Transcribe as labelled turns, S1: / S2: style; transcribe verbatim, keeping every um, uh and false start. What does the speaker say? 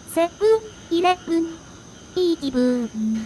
S1: セブンイレブン、いい気分。